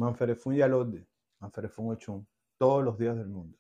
Manferefun Yalode, Manferefun Ochun, todos los días del mundo.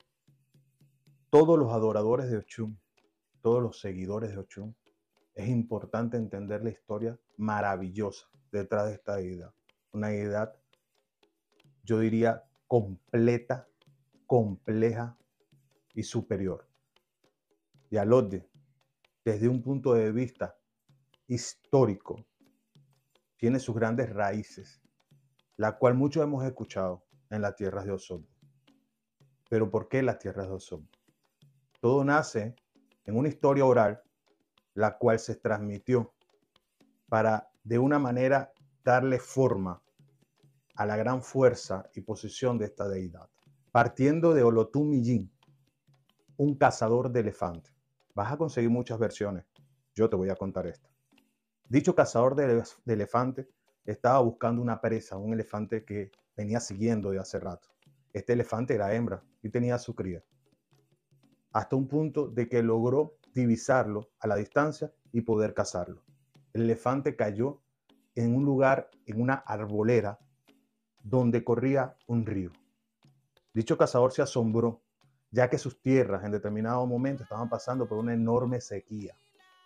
Todos los adoradores de Ochun, todos los seguidores de Ochun, es importante entender la historia maravillosa detrás de esta deidad. Una deidad, yo diría, completa, compleja y superior. Yalode, desde un punto de vista histórico, tiene sus grandes raíces, la cual muchos hemos escuchado en las tierras de Osorbo. Pero ¿por qué las tierras de Osorbo? Todo nace en una historia oral, la cual se transmitió para de una manera darle forma a la gran fuerza y posición de esta deidad. Partiendo de Olotun Millín, un cazador de elefantes. Vas a conseguir muchas versiones, yo te voy a contar esta. Dicho cazador de elefantes estaba buscando una presa, un elefante que venía siguiendo de hace rato. Este elefante era hembra y tenía su cría. Hasta un punto de que logró divisarlo a la distancia y poder cazarlo. El elefante cayó en un lugar, en una arbolera, donde corría un río. Dicho cazador se asombró, ya que sus tierras en determinado momento estaban pasando por una enorme sequía.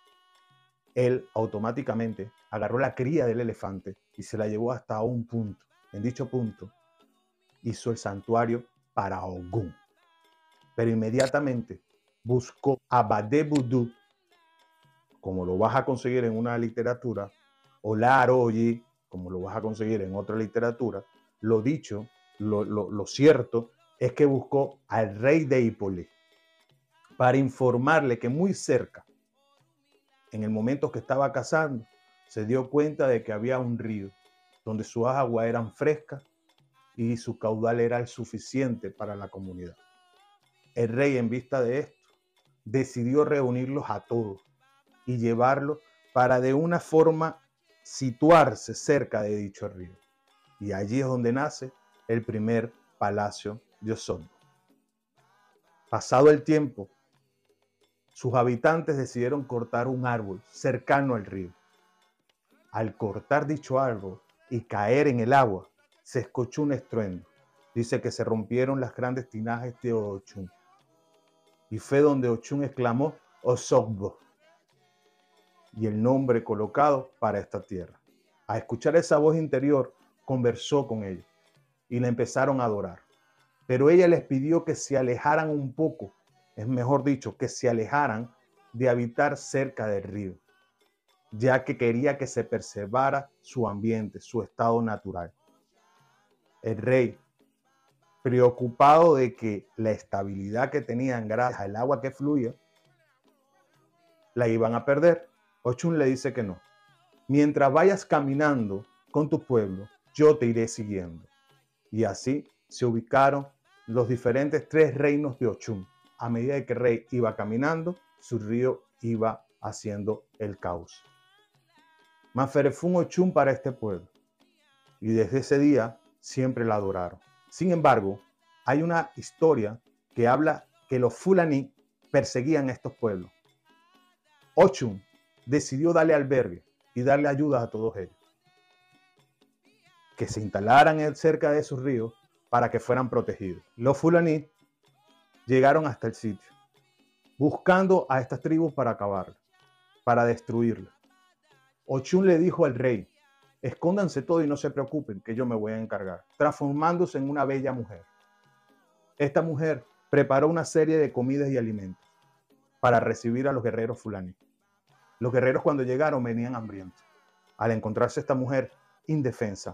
Él automáticamente agarró la cría del elefante y se la llevó hasta un punto. En dicho punto hizo el santuario para Ogún. Pero inmediatamente buscó a Badebudú, como lo vas a conseguir en una literatura, o la Aroyi, como lo vas a conseguir en otra literatura. Lo dicho, lo cierto, es que buscó al rey de Hipólí para informarle que muy cerca, en el momento que estaba cazando, se dio cuenta de que había un río donde sus aguas eran frescas y su caudal era el suficiente para la comunidad. El rey, en vista de esto, decidió reunirlos a todos y llevarlos para de una forma situarse cerca de dicho río. Y allí es donde nace el primer palacio de Osorbo. Pasado el tiempo, sus habitantes decidieron cortar un árbol cercano al río. Al cortar dicho árbol y caer en el agua, se escuchó un estruendo. Dice que se rompieron las grandes tinajas de Ochun. Y fue donde Ochun exclamó Osorbo, y el nombre colocado para esta tierra. Al escuchar esa voz interior, conversó con ellos y la empezaron a adorar. Pero ella les pidió que se alejaran un poco, es mejor dicho, que se alejaran de habitar cerca del río, ya que quería que se preservara su ambiente, su estado natural. El rey, preocupado de que la estabilidad que tenían gracias al agua que fluía, la iban a perder, Ochun le dice que no. Mientras vayas caminando con tu pueblo, yo te iré siguiendo. Y así se ubicaron los diferentes 3 reinos de Ochun. A medida que el rey iba caminando, su río iba haciendo el cauce. Manferefun Ochun para este pueblo. Y desde ese día siempre la adoraron. Sin embargo, hay una historia que habla que los Fulani perseguían a estos pueblos. Ochun decidió darle albergue y darle ayuda a todos ellos, que se instalaran cerca de sus ríos para que fueran protegidos. Los Fulani llegaron hasta el sitio, buscando a estas tribus para acabarlas, para destruirlas. Ochun le dijo al rey, escóndanse todo y no se preocupen, que yo me voy a encargar, transformándose en una bella mujer. Esta mujer preparó una serie de comidas y alimentos para recibir a los guerreros Fulani. Los guerreros, cuando llegaron, venían hambrientos. Al encontrarse esta mujer indefensa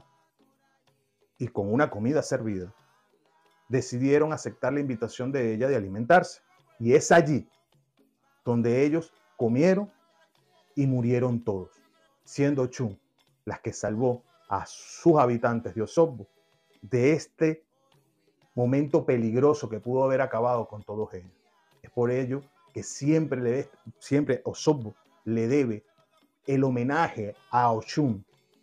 y con una comida servida, decidieron aceptar la invitación de ella de alimentarse. Y es allí donde ellos comieron y murieron todos, siendo Ochun las que salvó a sus habitantes de Osorbo de este momento peligroso que pudo haber acabado con todos ellos. Es por ello que siempre Osorbo le debe el homenaje a Ochun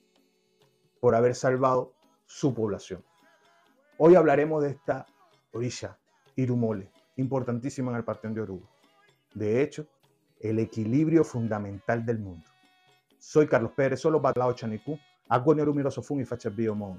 por haber salvado su población. Hoy hablaremos de esta orisha, Irumole, importantísima en el Panteón de Oruba. De hecho, el equilibrio fundamental del mundo. Soy Carlos Pérez, solo Batlao Chanicú, Agua ni rumiro sofun y facha biomon.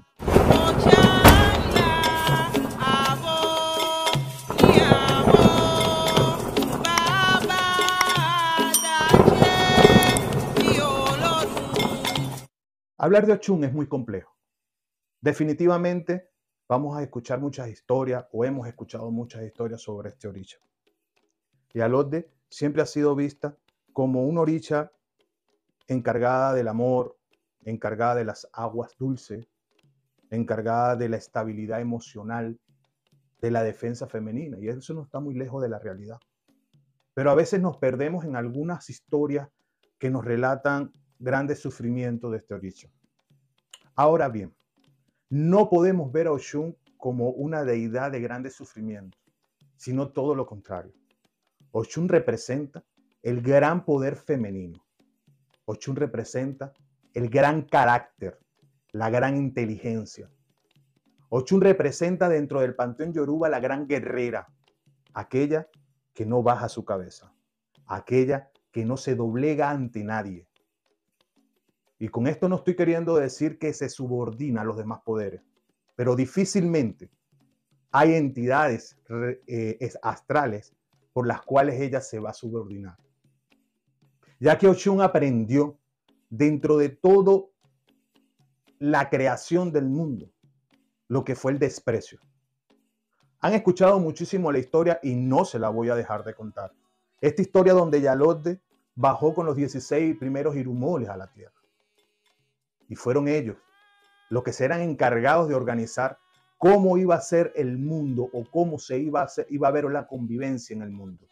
Hablar de Ochun es muy complejo. Definitivamente vamos a escuchar muchas historias o hemos escuchado muchas historias sobre este oricha. Yalode siempre ha sido vista como una oricha encargada del amor, encargada de las aguas dulces, encargada de la estabilidad emocional, de la defensa femenina. Y eso no está muy lejos de la realidad. Pero a veces nos perdemos en algunas historias que nos relatan grandes sufrimientos de este oricha. Ahora bien, no podemos ver a Ochun como una deidad de grandes sufrimientos, sino todo lo contrario. Ochun representa el gran poder femenino. Ochun representa el gran carácter, la gran inteligencia. Ochun representa dentro del panteón yoruba la gran guerrera, aquella que no baja su cabeza, aquella que no se doblega ante nadie. Y con esto no estoy queriendo decir que se subordina a los demás poderes, pero difícilmente hay entidades astrales por las cuales ella se va a subordinar. Ya que Ochun aprendió dentro de toda la creación del mundo lo que fue el desprecio. Han escuchado muchísimo la historia y no se la voy a dejar de contar. Esta historia donde Yalode bajó con los 16 primeros irumoles a la tierra. Y fueron ellos los que serán encargados de organizar cómo iba a ser el mundo o cómo se iba a ver la convivencia en el mundo.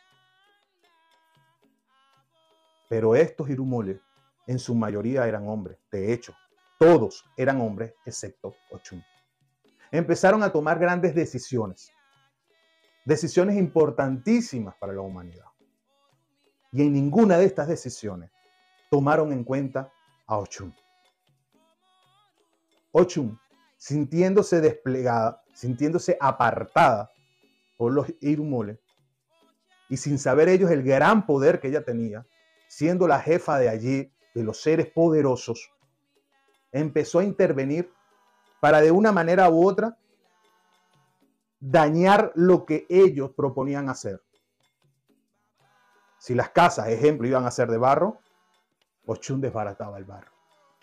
Pero estos irumoles en su mayoría eran hombres. De hecho, todos eran hombres excepto Ochun. Empezaron a tomar grandes decisiones. Decisiones importantísimas para la humanidad. Y en ninguna de estas decisiones tomaron en cuenta a Ochun. Ochun, sintiéndose desplegada, sintiéndose apartada por los irumoles, y sin saber ellos el gran poder que ella tenía, siendo la jefa de allí, de los seres poderosos, empezó a intervenir para de una manera u otra dañar lo que ellos proponían hacer. Si las casas, ejemplo, iban a ser de barro, Ochun desbarataba el barro.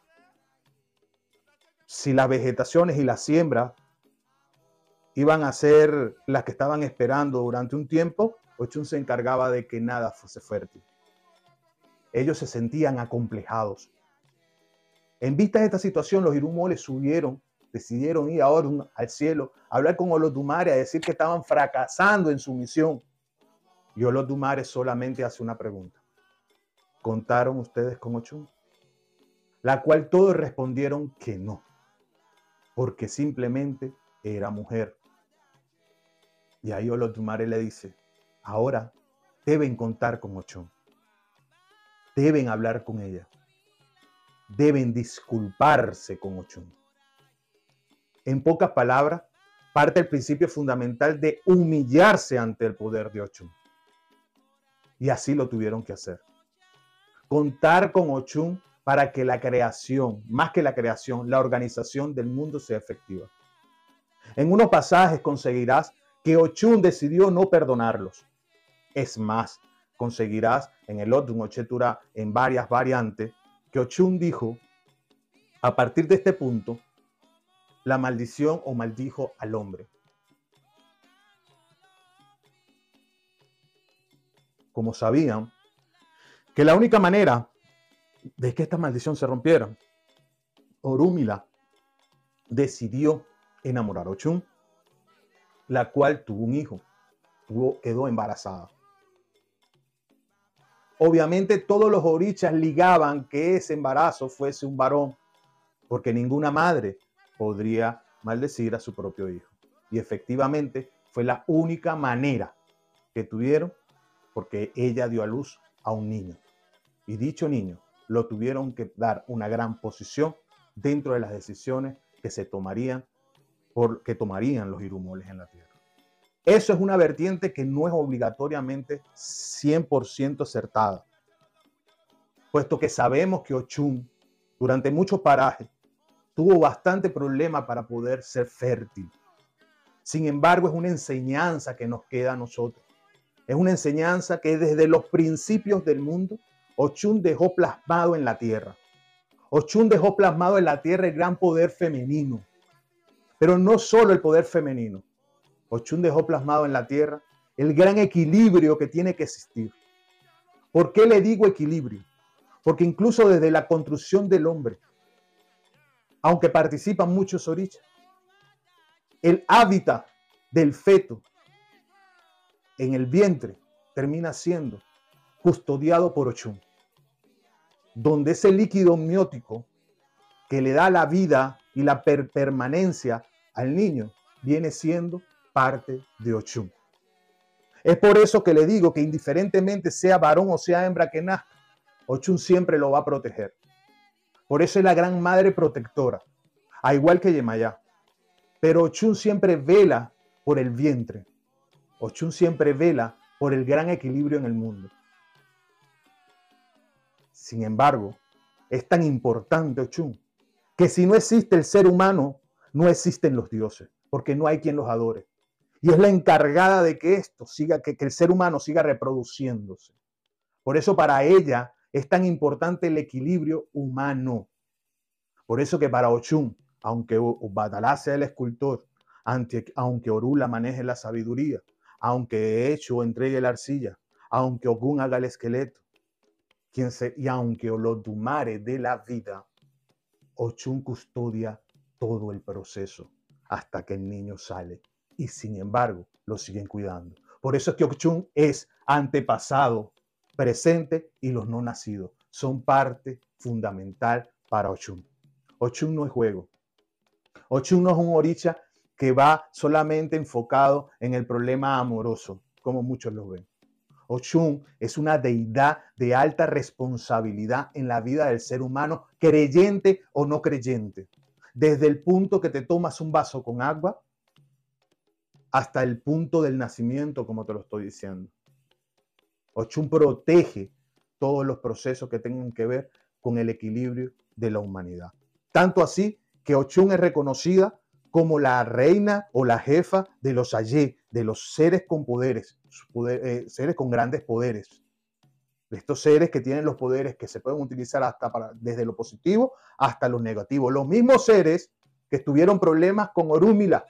Si las vegetaciones y las siembras iban a ser las que estaban esperando durante un tiempo, Ochun se encargaba de que nada fuese fértil. Ellos se sentían acomplejados. En vista de esta situación, los irumoles decidieron ir ahora al cielo, a hablar con Olodumare, a decir que estaban fracasando en su misión. Y Olodumare solamente hace una pregunta. ¿Contaron ustedes con Ochun? La cual todos respondieron que no, porque simplemente era mujer. Y ahí Olodumare le dice, ahora deben contar con Ochun. Deben hablar con ella. Deben disculparse con Ochun. En pocas palabras, parte el principio fundamental de humillarse ante el poder de Ochun. Y así lo tuvieron que hacer. Contar con Ochun para que la creación, más que la creación, la organización del mundo sea efectiva. En unos pasajes conseguirás que Ochun decidió no perdonarlos. Es más, conseguirás en el Odun Ochetura, en varias variantes, que Ochun dijo, a partir de este punto, la maldición o maldijo al hombre. Como sabían que la única manera de que esta maldición se rompiera, Orúmila decidió enamorar a Ochun, la cual tuvo un hijo, quedó embarazada. Obviamente todos los orichas ligaban que ese embarazo fuese un varón, porque ninguna madre podría maldecir a su propio hijo. Y efectivamente fue la única manera que tuvieron, porque ella dio a luz a un niño. Y dicho niño lo tuvieron que dar una gran posición dentro de las decisiones que se tomarían, que tomarían los irumoles en la tierra. Eso es una vertiente que no es obligatoriamente 100% acertada, puesto que sabemos que Ochun, durante muchos parajes, tuvo bastante problema para poder ser fértil. Sin embargo, es una enseñanza que nos queda a nosotros. Es una enseñanza que desde los principios del mundo, Ochun dejó plasmado en la tierra. Ochun dejó plasmado en la tierra el gran poder femenino. Pero no solo el poder femenino. Ochun dejó plasmado en la tierra el gran equilibrio que tiene que existir. ¿Por qué le digo equilibrio? Porque incluso desde la construcción del hombre, aunque participan muchos orichas, el hábitat del feto en el vientre termina siendo custodiado por Ochun, donde ese líquido amniótico que le da la vida y la permanencia al niño viene siendo parte de Ochun. Es por eso que le digo que indiferentemente sea varón o sea hembra que nazca, Ochun siempre lo va a proteger. Por eso es la gran madre protectora, a igual que Yemayá. Pero Ochun siempre vela por el vientre. Ochun siempre vela por el gran equilibrio en el mundo. Sin embargo, es tan importante Ochun que si no existe el ser humano, no existen los dioses, porque no hay quien los adore. Y es la encargada de que esto siga, que el ser humano siga reproduciéndose. Por eso para ella es tan importante el equilibrio humano. Por eso que para Ochun, aunque Batalá sea el escultor, aunque Orula maneje la sabiduría, aunque Echo entregue la arcilla, aunque Ogún haga el esqueleto, y aunque Olodumare dé la vida, Ochun custodia todo el proceso hasta que el niño sale. Y sin embargo, lo siguen cuidando. Por eso es que Ochun es antepasado, presente y los no nacidos son parte fundamental para Ochun. Ochun no es juego. Ochun no es un oricha que va solamente enfocado en el problema amoroso, como muchos lo ven. Ochun es una deidad de alta responsabilidad en la vida del ser humano, creyente o no creyente. Desde el punto que te tomas un vaso con agua hasta el punto del nacimiento, como te lo estoy diciendo. Ochun protege todos los procesos que tengan que ver con el equilibrio de la humanidad. Tanto así que Ochun es reconocida como la reina o la jefa de los Ayé, de los seres con poderes, seres con grandes poderes. De estos seres que tienen los poderes que se pueden utilizar desde lo positivo hasta lo negativo. Los mismos seres que tuvieron problemas con Orúmila,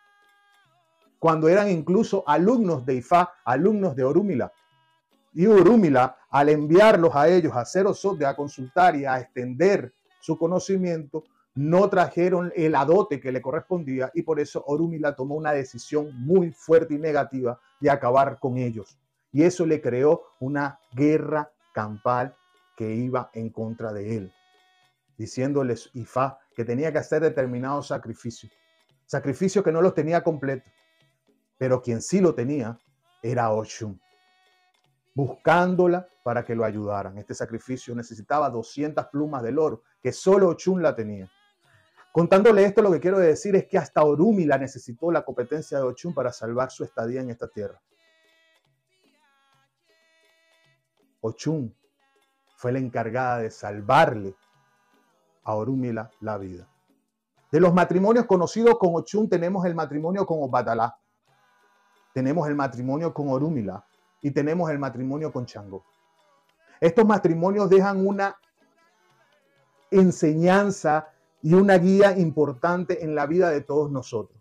cuando eran incluso alumnos de Ifá, alumnos de Orúmila. Y Orúmila, al enviarlos a ellos a hacer Osode, a consultar y a extender su conocimiento, no trajeron el adote que le correspondía y por eso Orúmila tomó una decisión muy fuerte y negativa de acabar con ellos. Y eso le creó una guerra campal que iba en contra de él, diciéndoles Ifá que tenía que hacer determinados sacrificios que no los tenía completos, pero quien sí lo tenía era Ochun, buscándola para que lo ayudaran. Este sacrificio necesitaba 200 plumas del oro, que solo Ochun la tenía. Contándole esto, lo que quiero decir es que hasta Orúmila necesitó la competencia de Ochun para salvar su estadía en esta tierra. Ochun fue la encargada de salvarle a Orúmila la vida. De los matrimonios conocidos con Ochun tenemos el matrimonio con Obatalá, tenemos el matrimonio con Orúmila y tenemos el matrimonio con Changó. Estos matrimonios dejan una enseñanza y una guía importante en la vida de todos nosotros,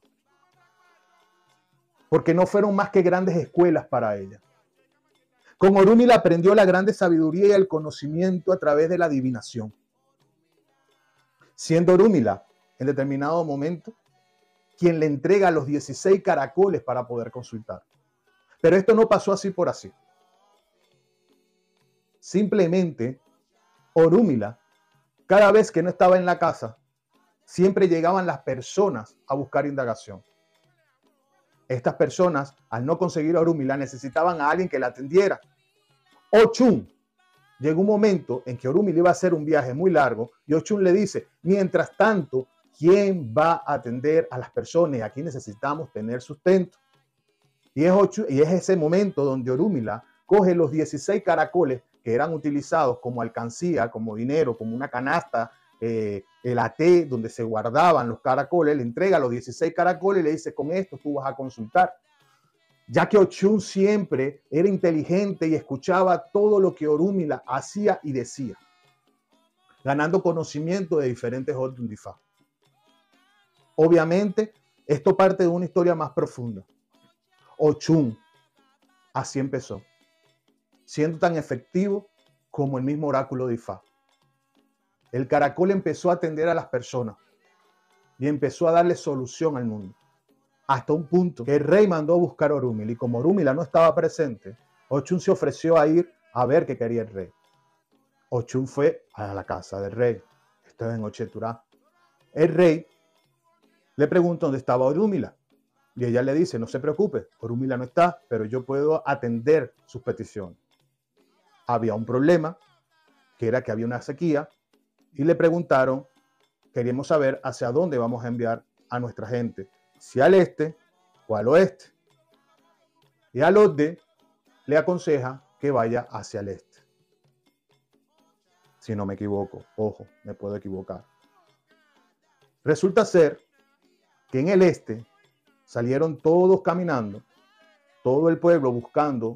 porque no fueron más que grandes escuelas para ella. Con Orúmila aprendió la grande sabiduría y el conocimiento a través de la adivinación, siendo Orúmila en determinado momento quien le entrega los 16 caracoles para poder consultar. Pero esto no pasó así por así. Simplemente Orúmila, cada vez que no estaba en la casa, siempre llegaban las personas a buscar indagación. Estas personas, al no conseguir a Orúmila, necesitaban a alguien que la atendiera. Ochun, llegó un momento en que Orúmila iba a hacer un viaje muy largo y Ochun le dice, mientras tanto, ¿quién va a atender a las personas? Aquí necesitamos tener sustento. Y es ese momento donde Orúmila coge los 16 caracoles que eran utilizados como alcancía, como dinero, como una canasta el até donde se guardaban los caracoles, le entrega los 16 caracoles y le dice, con esto tú vas a consultar. Ya que Ochun siempre era inteligente y escuchaba todo lo que Orúmila hacía y decía, ganando conocimiento de diferentes Odun Difá. Obviamente, esto parte de una historia más profunda. Ochun así empezó, siendo tan efectivo como el mismo oráculo de Ifá. El caracol empezó a atender a las personas y empezó a darle solución al mundo. Hasta un punto que el rey mandó a buscar a Orúmila y como Orúmila no estaba presente, Ochun se ofreció a ir a ver qué quería el rey. Ochun fue a la casa del rey. Esto es en Ocheturá. El rey le preguntó dónde estaba Orúmila. Y ella le dice, no se preocupe, Orúmila no está, pero yo puedo atender sus peticiones. Había un problema, que era que había una sequía, y le preguntaron, queríamos saber hacia dónde vamos a enviar a nuestra gente, si al este o al oeste. Y al Odde le aconseja que vaya hacia el este. Si no me equivoco, ojo, me puedo equivocar. Resulta ser que en el este salieron todos caminando, todo el pueblo buscando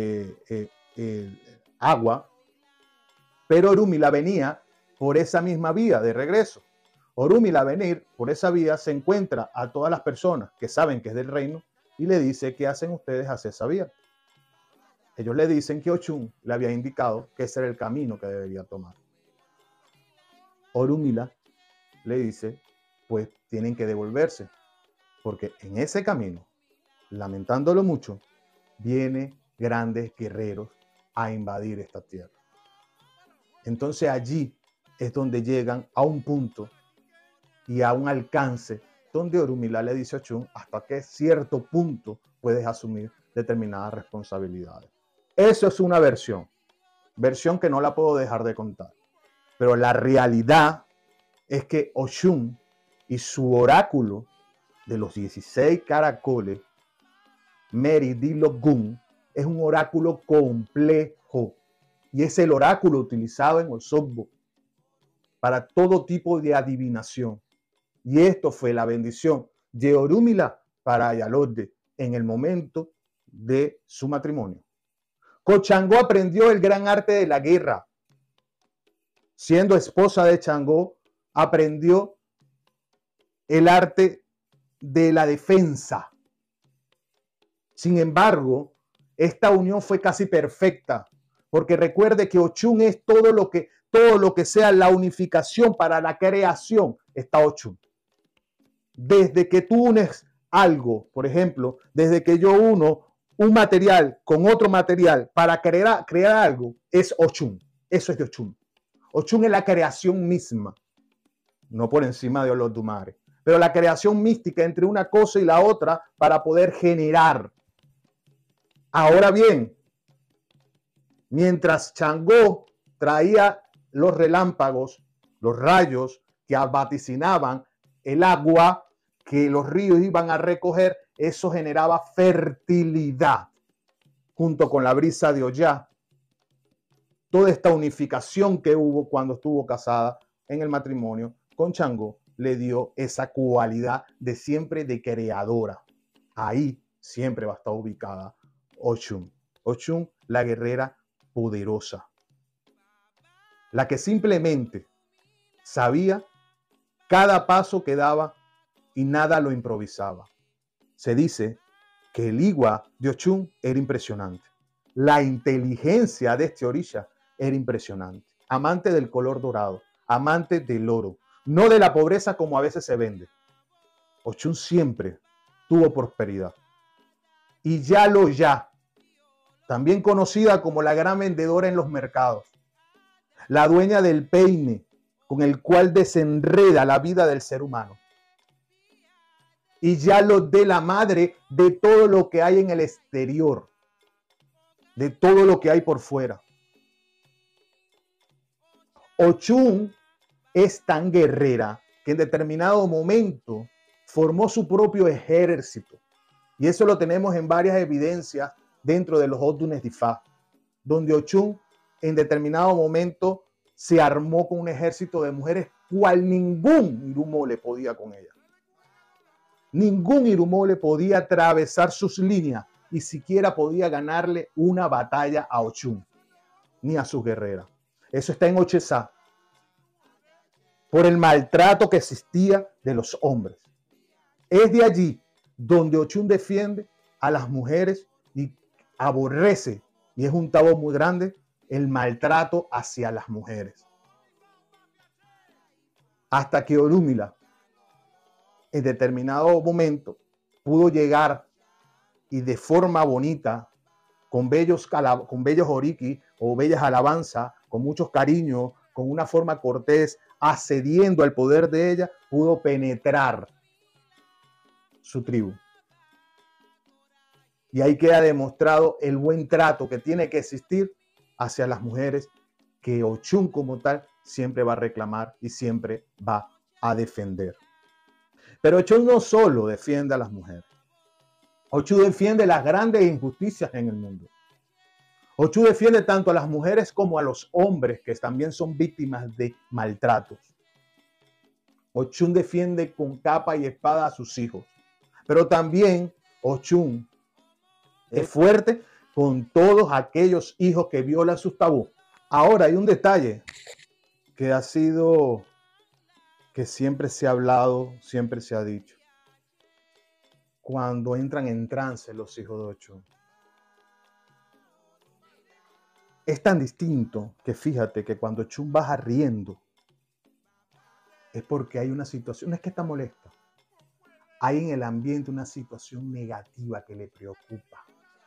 agua, pero Orúmila venía por esa misma vía de regreso. Orúmila, al venir por esa vía, se encuentra a todas las personas que saben que es del reino y le dice, ¿qué hacen ustedes hacia esa vía? Ellos le dicen que Ochun le había indicado que ese era el camino que debería tomar. Orúmila le dice, pues tienen que devolverse, porque en ese camino, lamentándolo mucho, vienen grandes guerreros a invadir esta tierra. Entonces allí es donde llegan a un punto y a un alcance donde Orúmila le dice a Ochun hasta qué cierto punto puedes asumir determinadas responsabilidades. Eso es una versión que no la puedo dejar de contar. Pero la realidad es que Ochun y su oráculo de los 16 caracoles, Meri-Di-Lo-Gun, es un oráculo complejo y es el oráculo utilizado en Osobbo para todo tipo de adivinación. Y esto fue la bendición de Orúmila para Ayalodde en el momento de su matrimonio. Con Changó aprendió el gran arte de la guerra. Siendo esposa de Changó, aprendió el arte de la defensa. Sin embargo, esta unión fue casi perfecta, porque recuerde que Ochun es todo lo que sea la unificación para la creación, está Ochun. Desde que tú unes algo, por ejemplo, desde que yo uno un material con otro material para crear algo, es Ochun. Eso es de Ochun. Ochun es la creación misma, no por encima de Olodumare, pero la creación mística entre una cosa y la otra para poder generar. Ahora bien, mientras Changó traía los relámpagos, los rayos que vaticinaban el agua que los ríos iban a recoger, eso generaba fertilidad. Junto con la brisa de Ollá, toda esta unificación que hubo cuando estuvo casada en el matrimonio con Changó le dio esa cualidad de siempre de creadora. Ahí siempre va a estar ubicada Ochun. Ochun, la guerrera poderosa, la que simplemente sabía cada paso que daba y nada lo improvisaba. Se dice que el Igua de Ochun era impresionante. La inteligencia de este orisha era impresionante. Amante del color dorado, amante del oro, no de la pobreza como a veces se vende. Ochun siempre tuvo prosperidad. Y Ya, también conocida como la gran vendedora en los mercados, la dueña del peine con el cual desenreda la vida del ser humano. Y de la madre de todo lo que hay en el exterior, de todo lo que hay por fuera. Ochun es tan guerrera que en determinado momento formó su propio ejército. Y eso lo tenemos en varias evidencias dentro de los Odunes de Ifá, donde Ochun en determinado momento se armó con un ejército de mujeres cual ningún Irumole podía con ella. Ningún Irumole podía atravesar sus líneas y siquiera podía ganarle una batalla a Ochun, ni a sus guerreras. Eso está en Ochezá, por el maltrato que existía de los hombres. Es de allí donde Ochun defiende a las mujeres y aborrece, y es un tabú muy grande, el maltrato hacia las mujeres. Hasta que Orúmila, en determinado momento, pudo llegar y de forma bonita, con bellos oriki o bellas alabanzas, con muchos cariños, con una forma cortés, accediendo al poder de ella, pudo penetrar su tribu. Y ahí queda demostrado el buen trato que tiene que existir hacia las mujeres, que Ochun como tal siempre va a reclamar y siempre va a defender. Pero Ochun no solo defiende a las mujeres. Ochun defiende las grandes injusticias en el mundo. Ochun defiende tanto a las mujeres como a los hombres que también son víctimas de maltratos. Ochun defiende con capa y espada a sus hijos. Pero también Ochun es fuerte con todos aquellos hijos que violan sus tabús. Ahora hay un detalle que que siempre se ha hablado, siempre se ha dicho. Cuando entran en trance los hijos de Ochun. Es tan distinto que fíjate que cuando Ochun baja riendo, es porque hay una situación, no es que está molesta, hay en el ambiente una situación negativa que le preocupa.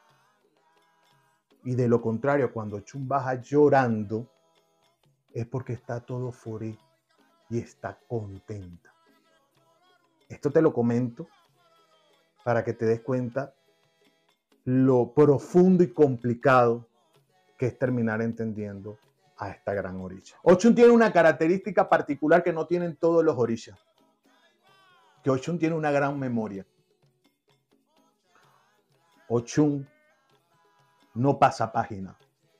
Y de lo contrario, cuando Ochun baja llorando, es porque está todo fore y está contenta. Esto te lo comento para que te des cuenta lo profundo y complicado que es terminar entendiendo a esta gran orisha. Ochun tiene una característica particular que no tienen todos los orishas, que Ochun tiene una gran memoria. Ochun no pasa página.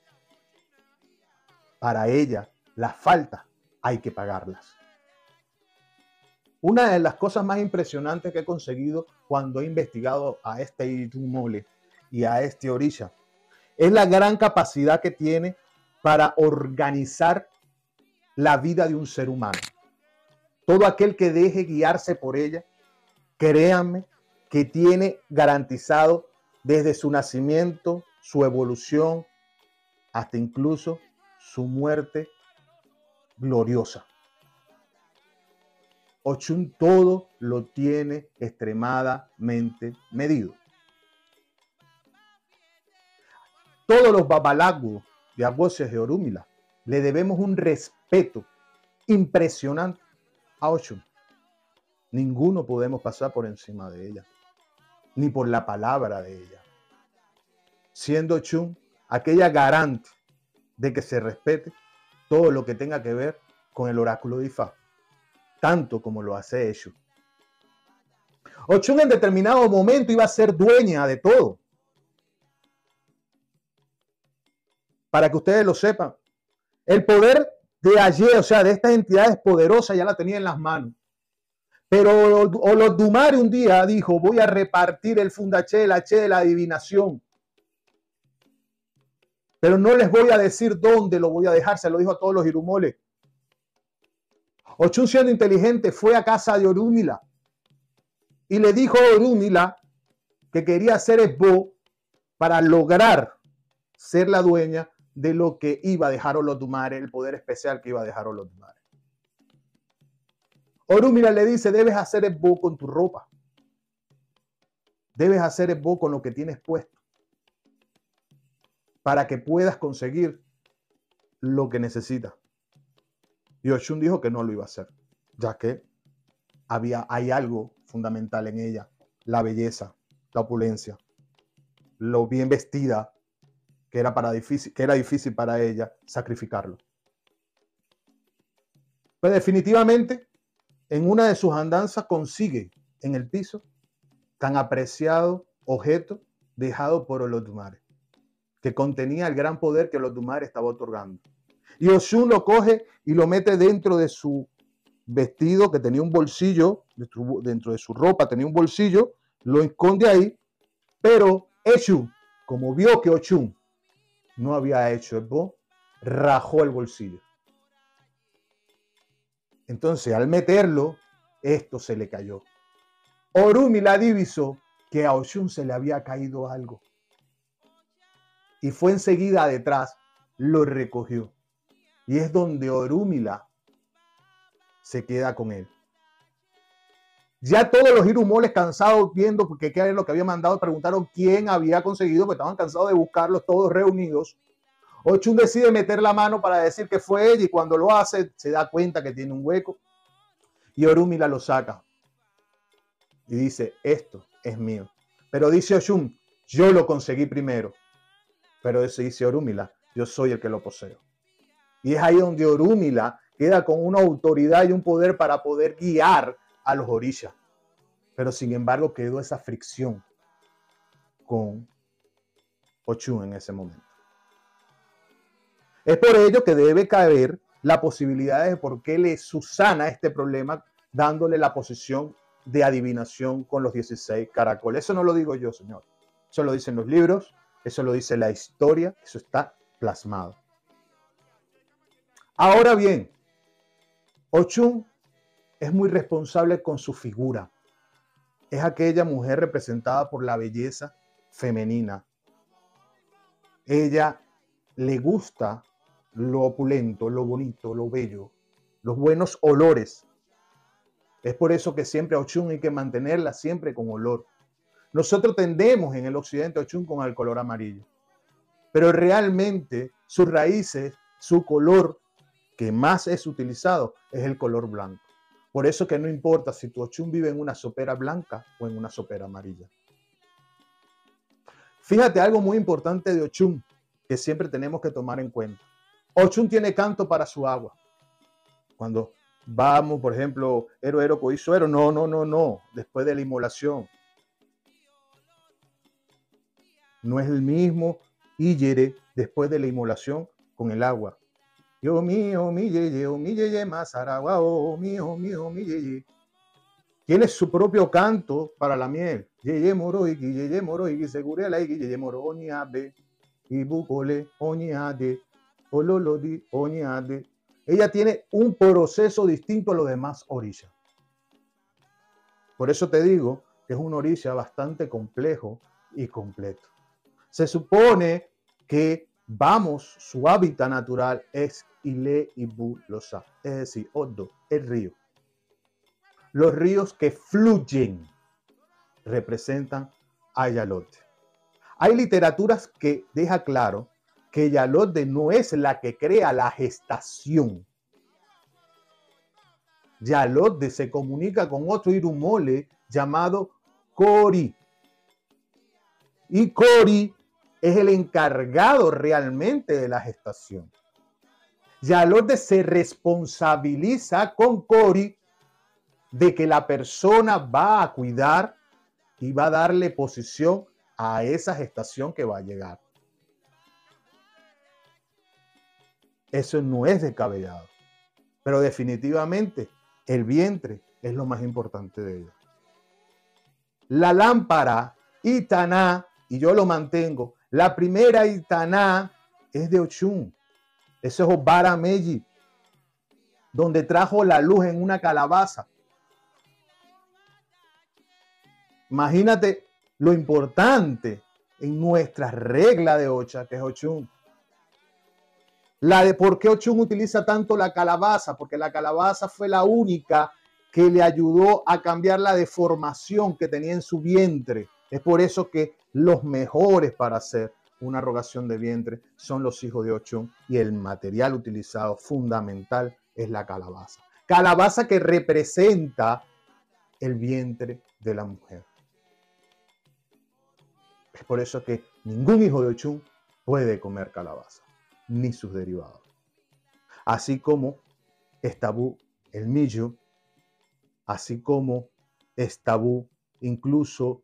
Para ella, las faltas hay que pagarlas. Una de las cosas más impresionantes que he conseguido cuando he investigado a este Irumole y a este orisha es la gran capacidad que tiene para organizar la vida de un ser humano. Todo aquel que deje guiarse por ella, créanme que tiene garantizado desde su nacimiento, su evolución, hasta incluso su muerte gloriosa. Ochun todo lo tiene extremadamente medido. Todos los babalagos de Agwoses de Orúmila le debemos un respeto impresionante a Ochun. Ninguno podemos pasar por encima de ella, ni por la palabra de ella. Siendo Ochun aquella garante de que se respete todo lo que tenga que ver con el oráculo de Ifá, tanto como lo hace Eshu. Ochun en determinado momento iba a ser dueña de todo. Para que ustedes lo sepan, el poder de ayer, o sea, de estas entidades poderosas, ya la tenía en las manos. Pero Olodumare un día dijo, voy a repartir el fundaché, el H de la adivinación. Pero no les voy a decir dónde lo voy a dejar, se lo dijo a todos los Irumoles. Ochun, siendo inteligente, fue a casa de Orúmila y le dijo a Orúmila que quería hacer esbo para lograr ser la dueña de lo que iba a dejar Olodumare, el poder especial que iba a dejar Olodumare. Orúmila le dice, debes hacer esbo con tu ropa. Debes hacer esbo con lo que tienes puesto para que puedas conseguir lo que necesitas. Y Ochun dijo que no lo iba a hacer, ya que hay algo fundamental en ella, la belleza, la opulencia, lo bien vestida, que era difícil para ella sacrificarlo. Pero definitivamente, en una de sus andanzas consigue en el piso tan apreciado objeto dejado por Olodumare, que contenía el gran poder que Olodumare estaba otorgando. Y Ochun lo coge y lo mete dentro de su vestido que tenía un bolsillo, dentro de su ropa tenía un bolsillo, lo esconde ahí, pero Eshun, como vio que Ochun no había hecho el bo, rajó el bolsillo. Entonces, al meterlo, esto se le cayó. Orúmila divisó que a Ochun se le había caído algo. Y fue enseguida detrás, lo recogió. Y es donde Orúmila se queda con él. Ya todos los irumoles cansados viendo porque qué era lo que había mandado, preguntaron quién había conseguido, porque estaban cansados de buscarlos todos reunidos. Ochun decide meter la mano para decir que fue ella y cuando lo hace se da cuenta que tiene un hueco y Orúmila lo saca y dice, esto es mío. Pero dice Ochun, yo lo conseguí primero. Pero eso dice Orúmila, yo soy el que lo poseo. Y es ahí donde Orúmila queda con una autoridad y un poder para poder guiar a los orishas. Pero sin embargo quedó esa fricción con Ochun en ese momento. Es por ello que debe caber la posibilidad de por qué le subsana este problema dándole la posición de adivinación con los 16 caracoles. Eso no lo digo yo, señor. Eso lo dicen los libros, eso lo dice la historia, eso está plasmado. Ahora bien, Ochun es muy responsable con su figura. Es aquella mujer representada por la belleza femenina. Ella le gusta lo opulento, lo bonito, lo bello, los buenos olores. Es por eso que siempre a Ochun hay que mantenerla siempre con olor. Nosotros tendemos en el occidente a Ochun con el color amarillo, pero realmente sus raíces, su color que más es utilizado es el color blanco. Por eso que no importa si tu Ochun vive en una sopera blanca o en una sopera amarilla. Fíjate algo muy importante de Ochun que siempre tenemos que tomar en cuenta. Ochun tiene canto para su agua. Cuando vamos, por ejemplo, Ero Coizuero, no. Después de la inmolación. No es el mismo Iyere después de la inmolación con el agua. Yo mío, mi yeye, masaragua, oh mío, mi yeye. Tiene su propio canto para la miel. Yeye moroiki, segurela y yeye moro, oñabe, y bucole, oñade, ololodi, oñade. Ella tiene un proceso distinto a los demás orishas. Por eso te digo que es un orisha bastante complejo y completo. Se supone que su hábitat natural es Ile Ibu Losa, es decir, Odo, el río. Los ríos que fluyen representan a Yalote. Hay literaturas que deja claro que Yalote no es la que crea la gestación. Yalote se comunica con otro irumole llamado Cori. Y Cori es el encargado realmente de la gestación. Yalote se responsabiliza con Cori de que la persona va a cuidar y va a darle posición a esa gestación que va a llegar. Eso no es descabellado, pero definitivamente el vientre es lo más importante de ello. La lámpara Itaná, y yo lo mantengo, la primera Itaná es de Ochun. Ese es Obara Meji, donde trajo la luz en una calabaza. Imagínate lo importante en nuestra regla de Ocha, que es Ochun. La de por qué Ochun utiliza tanto la calabaza, porque la calabaza fue la única que le ayudó a cambiar la deformación que tenía en su vientre. Es por eso que los mejores para hacer una rogación de vientre son los hijos de Ochun y el material utilizado fundamental es la calabaza. Calabaza que representa el vientre de la mujer. Es por eso que ningún hijo de Ochun puede comer calabaza, ni sus derivados. Así como es tabú el millo, así como es tabú incluso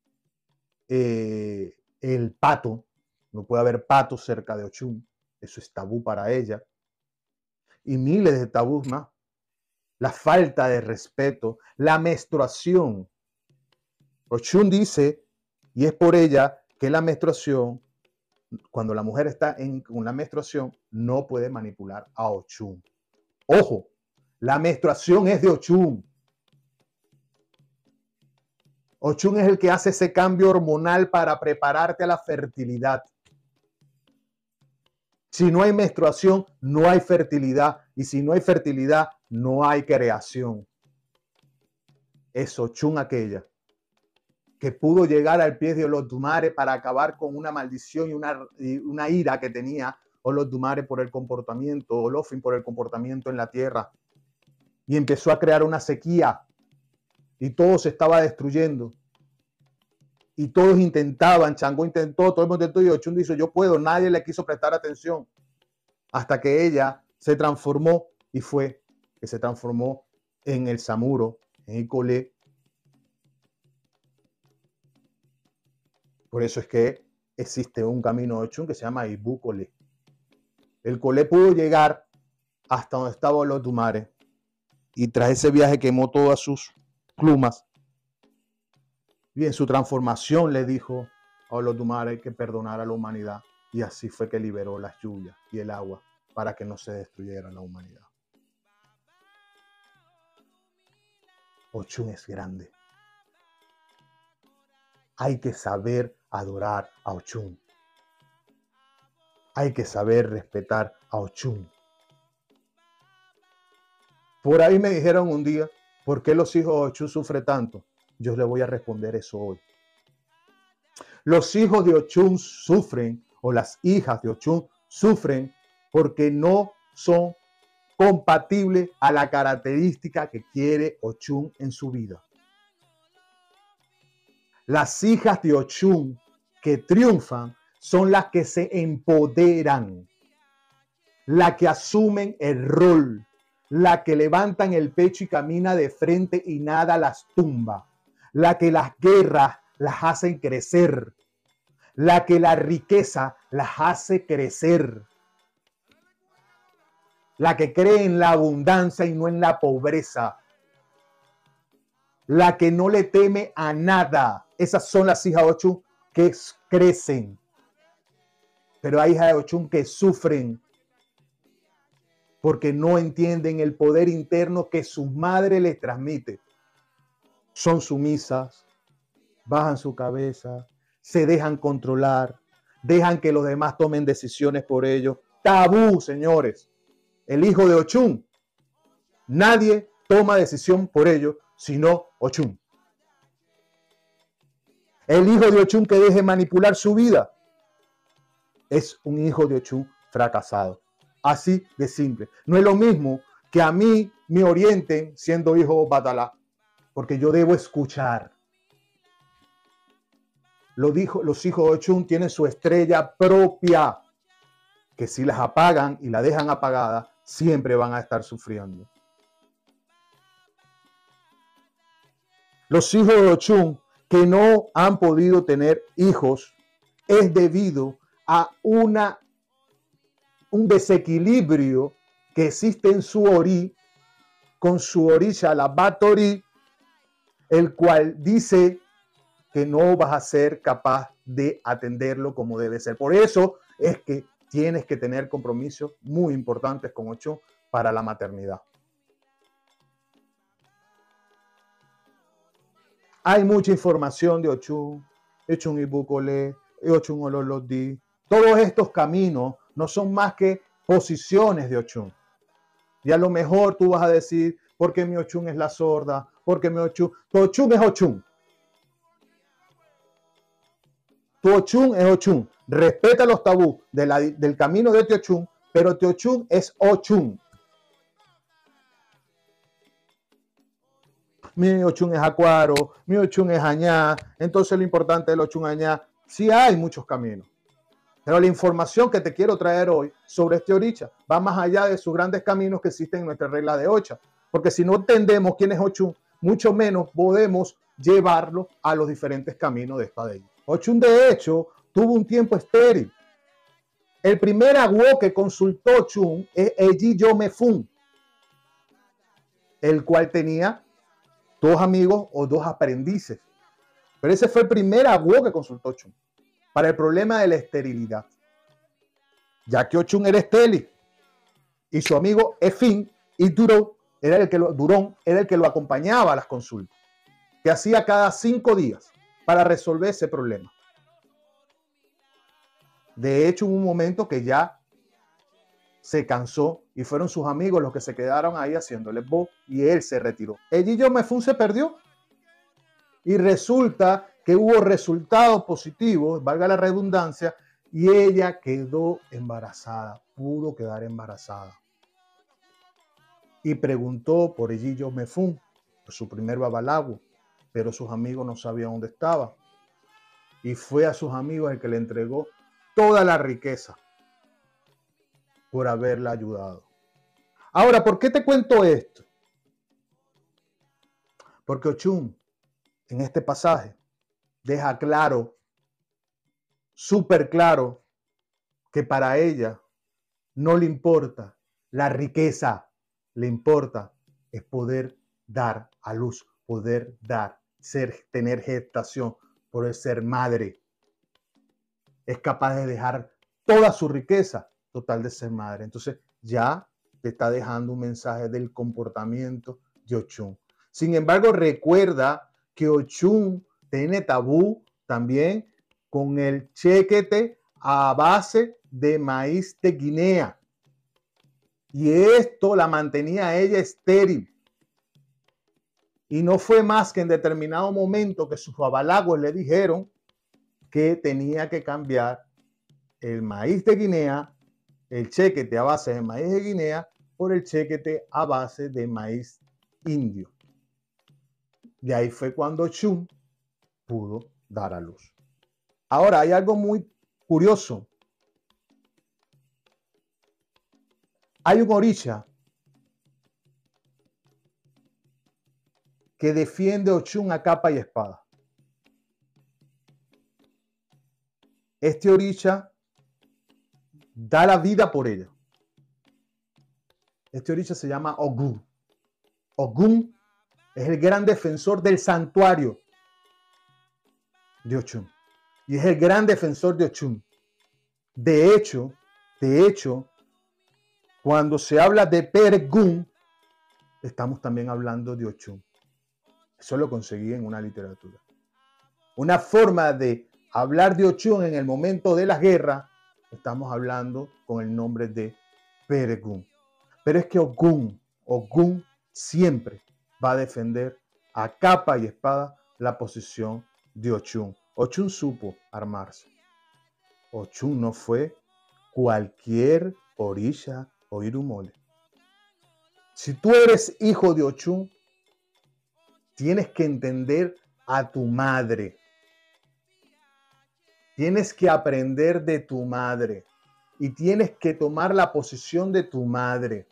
el pato. No puede haber pato cerca de Ochun. Eso es tabú para ella. Y miles de tabús más. la falta de respeto, la menstruación. Ochun dice, y es por ella que la menstruación, cuando la mujer está con la menstruación, no puede manipular a Ochun. Ojo, la menstruación es de Ochun. Ochun es el que hace ese cambio hormonal para prepararte a la fertilidad. Si no hay menstruación, no hay fertilidad. Y si no hay fertilidad, no hay creación. Es Ochun aquella que pudo llegar al pie de Olodumare para acabar con una maldición y una ira que tenía Olodumare por el comportamiento, Olofin por el comportamiento en la tierra. Y empezó a crear una sequía. Y todo se estaba destruyendo. Y todos intentaban, Changó intentó, todo el mundo intentó, y Ochun dijo, yo puedo, nadie le quiso prestar atención. Hasta que ella se transformó y fue que se transformó en el Samuro, en el Colé. Por eso es que existe un camino de Ochun que se llama Ibu Colé. El Colé pudo llegar hasta donde estaba Olodumare y tras ese viaje quemó todas sus plumas. Y en su transformación le dijo a Olodumare que perdonara a la humanidad. Y así fue que liberó las lluvias y el agua para que no se destruyera la humanidad. Ochun es grande. Hay que saber adorar a Ochun. Hay que saber respetar a Ochun. Por ahí me dijeron un día, ¿por qué los hijos de Ochun sufren tanto? Yo les voy a responder eso hoy. Los hijos de Ochun sufren, o las hijas de Ochun sufren, porque no son compatibles a la característica que quiere Ochun en su vida. Las hijas de Ochun que triunfan son las que se empoderan, las que asumen el rol, las que levantan el pecho y camina de frente y nada las tumba, la que las guerras las hacen crecer, la que la riqueza las hace crecer, la que cree en la abundancia y no en la pobreza, la que no le teme a nada. Esas son las hijas de Ochun que crecen. Pero hay hijas de Ochun que sufren porque no entienden el poder interno que su madre les transmite. Son sumisas, bajan su cabeza, se dejan controlar, dejan que los demás tomen decisiones por ellos. Tabú, señores. El hijo de Ochun, nadie toma decisión por ellos, sino Ochun. El hijo de Ochun que deje manipular su vida es un hijo de Ochun fracasado. Así de simple. No es lo mismo que a mí me orienten siendo hijo de Batalá, porque yo debo escuchar. Los hijos de Ochun tienen su estrella propia, que si las apagan y la dejan apagada, siempre van a estar sufriendo. Los hijos de Ochun que no han podido tener hijos es debido a un desequilibrio que existe en su Ori, con su orisha, la Batori, el cual dice que no vas a ser capaz de atenderlo como debe ser. Por eso es que tienes que tener compromisos muy importantes con Ochun para la maternidad. Hay mucha información de Ochun, Ochun Ibu Colé, Ochun Ololodi. Todos estos caminos no son más que posiciones de Ochun. Y a lo mejor tú vas a decir, porque mi Ochun es la sorda, porque mi Ochun, tu Ochun es Ochun. Tu Ochun es Ochun. Respeta los tabús del camino de Teochun, pero Teochun es Ochun. Mi Ochun es Acuaro, mi Ochun es Añá. Entonces lo importante del Ochun Añá, sí hay muchos caminos. Pero la información que te quiero traer hoy sobre este oricha va más allá de sus grandes caminos que existen en nuestra regla de Ocha. Porque si no entendemos quién es Ochun, mucho menos podemos llevarlo a los diferentes caminos de esta ley. Ochun, de hecho, tuvo un tiempo estéril. El primer agüo que consultó Ochun es Eji Yomefun. el cual tenía 2 amigos o 2 aprendices. Pero ese fue el primer aguo que consultó Ochun para el problema de la esterilidad. Ya que Ochun era estéril y su amigo Efin y Durón era el que lo acompañaba a las consultas, que hacía cada 5 días para resolver ese problema. De hecho, hubo un momento que ya se cansó y fueron sus amigos los que se quedaron ahí haciéndole voz y él se retiró. El Yiyo Mefun se perdió y resulta que hubo resultados positivos, valga la redundancia, y ella quedó embarazada, pudo quedar embarazada. Y preguntó por el Yiyo Mefun, por su primer babalago, pero sus amigos no sabían dónde estaba. Y fue a sus amigos el que le entregó toda la riqueza por haberla ayudado. Ahora, ¿por qué te cuento esto? Porque Ochun, en este pasaje, deja claro, súper claro, que para ella no le importa la riqueza, le importa es poder dar a luz, poder dar, tener gestación, poder ser madre. Es capaz de dejar toda su riqueza total de ser madre. Entonces ya te está dejando un mensaje del comportamiento de Ochun. Sin embargo, recuerda que Ochun tiene tabú también con el chequete a base de maíz de Guinea. Y esto la mantenía a ella estéril. Y no fue más que en determinado momento que sus babalagos le dijeron que tenía que cambiar el maíz de Guinea, el chequete a base de maíz de Guinea, por el chequete a base de maíz indio. Y ahí fue cuando Ochun pudo dar a luz. Ahora, hay algo muy curioso. Hay un orisha que defiende a Ochun a capa y espada. Este orisha da la vida por ella. Este orisha se llama Ogun. Ogun es el gran defensor del santuario de Ochun. Y es el gran defensor de Ochun. De hecho, cuando se habla de Pergun, estamos también hablando de Ochun. Eso lo conseguí en una literatura. Una forma de hablar de Ochun en el momento de la guerra, estamos hablando con el nombre de Pergun. Pero es que Ogun siempre va a defender a capa y espada la posición de Ochun. Ochun supo armarse. Ochun no fue cualquier orisha o irumole. Si tú eres hijo de Ochun, tienes que entender a tu madre. Tienes que aprender de tu madre. Y tienes que tomar la posición de tu madre.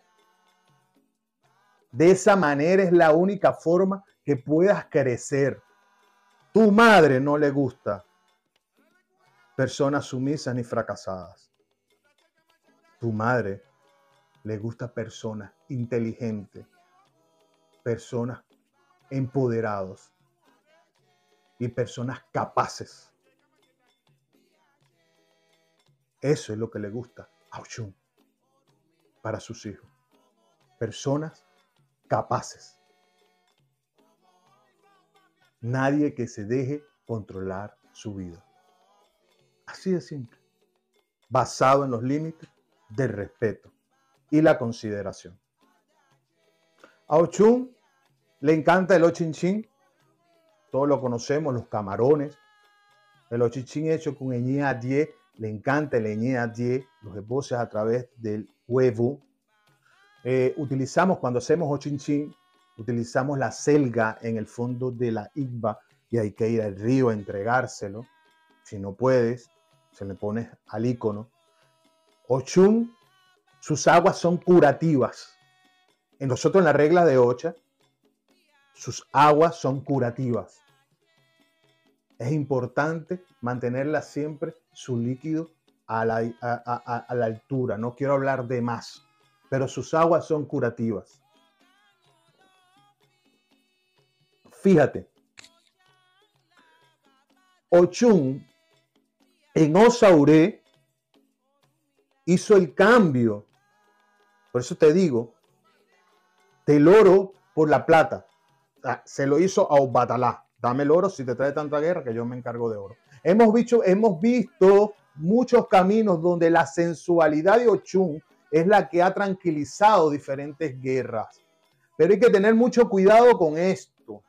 De esa manera es la única forma que puedas crecer. Tu madre no le gusta personas sumisas ni fracasadas. Tu madre le gusta personas inteligentes, personas empoderados y personas capaces. Eso es lo que le gusta a Ochun para sus hijos. Personas capaces. Nadie que se deje controlar su vida. Así de simple. Basado en los límites del respeto y la consideración. A Ochun le encanta el ochinchin. Todos lo conocemos, los camarones. El ochinchin hecho con eñía 10. Le encanta el eñía 10, los esboces a través del huevo. Utilizamos, cuando hacemos ochinchin, utilizamos la selga en el fondo de la igba y hay que ir al río a entregárselo. Si no puedes, se le pones al ícono. Ochun, sus aguas son curativas. Nosotros en la regla de Ocha, sus aguas son curativas. Es importante mantenerla siempre su líquido a la altura. No quiero hablar de más, pero sus aguas son curativas. Fíjate, Ochun en Osauré hizo el cambio. Por eso te digo, del oro por la plata. Se lo hizo a Obatalá. Dame el oro si te trae tanta guerra que yo me encargo de oro. Hemos visto muchos caminos donde la sensualidad de Ochun es la que ha tranquilizado diferentes guerras. Pero hay que tener mucho cuidado con esto.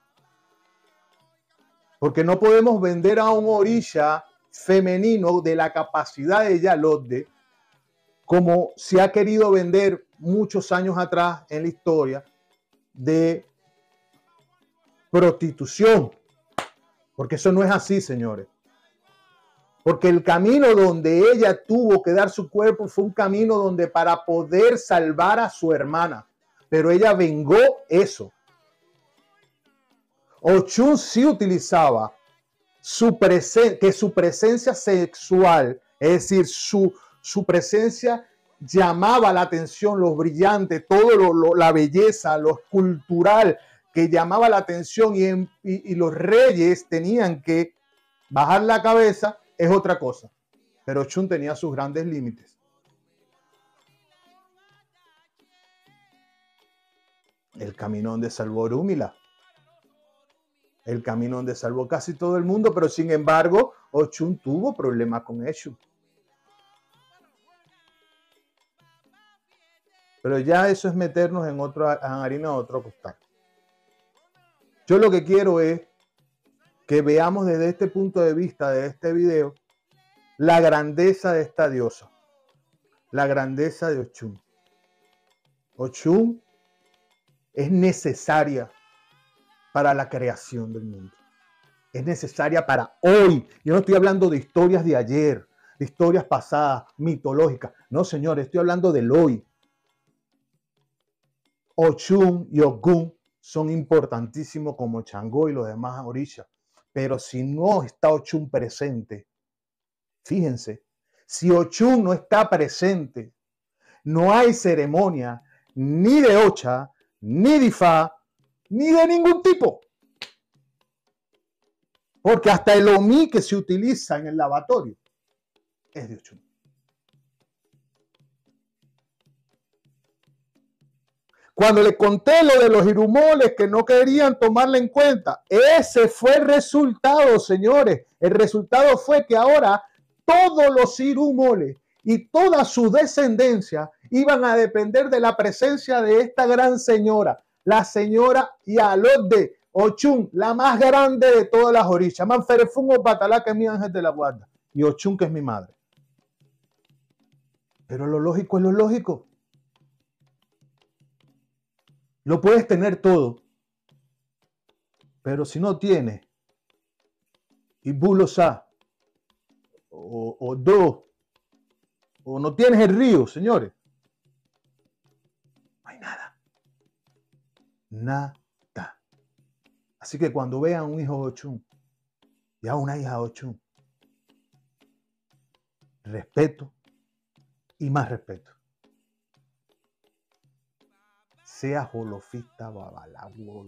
Porque no podemos vender a un orisha femenino de la capacidad de Yalode como se ha querido vender muchos años atrás en la historia de prostitución. Porque eso no es así, señores. Porque el camino donde ella tuvo que dar su cuerpo fue un camino donde para poder salvar a su hermana. Pero ella vengó eso. Ochun sí utilizaba que su presencia sexual, es decir, su presencia llamaba la atención, lo brillante, todo la belleza, lo escultural que llamaba la atención y los reyes tenían que bajar la cabeza, es otra cosa. Pero Ochun tenía sus grandes límites. El camino donde salvó Orúmila. El camino donde salvó casi todo el mundo, pero sin embargo, Ochun tuvo problemas con Eshu. Pero ya eso es meternos en harina de otro costal. Yo lo que quiero es que veamos desde este punto de vista de este video la grandeza de esta diosa, la grandeza de Ochun. Ochun es necesaria para la creación del mundo. Es necesaria para hoy. Yo no estoy hablando de historias de ayer, de historias pasadas, mitológicas. No, señores, estoy hablando del hoy. Ochun y Ogun son importantísimos como Changó y los demás orishas. Pero si no está Ochun presente, fíjense, si Ochun no está presente, no hay ceremonia ni de Ocha, ni de Ifá, ni de ningún tipo. Porque hasta el omí que se utiliza en el lavatorio es de Ochun. Cuando le conté lo de los irumoles que no querían tomarle en cuenta, ese fue el resultado, señores. El resultado fue que ahora todos los irumoles y toda su descendencia iban a depender de la presencia de esta gran señora, la señora Yalode Ochun, la más grande de todas las orishas. Manferefun Obatalá, que es mi ángel de la guarda, y Ochun, que es mi madre. Pero lo lógico es lo lógico. Lo puedes tener todo, pero si no tienes Ibulosa o Do, o no tienes el río, señores, no hay nada. Nada. Así que cuando vean un hijo de Ochun y a una hija de Ochun, respeto y más respeto. Sea holofista, babalago,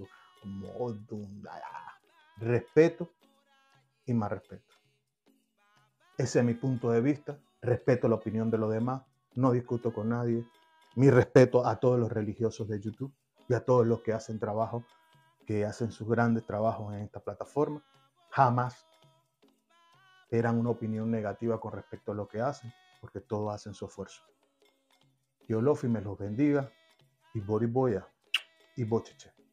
respeto y más respeto. Ese es mi punto de vista. Respeto la opinión de los demás. No discuto con nadie. Mi respeto a todos los religiosos de YouTube y a todos los que hacen trabajo, que hacen sus grandes trabajos en esta plataforma. Jamás eran una opinión negativa con respecto a lo que hacen, porque todos hacen su esfuerzo. Dios Lofi me los bendiga. Y Boriboya y Bocheche.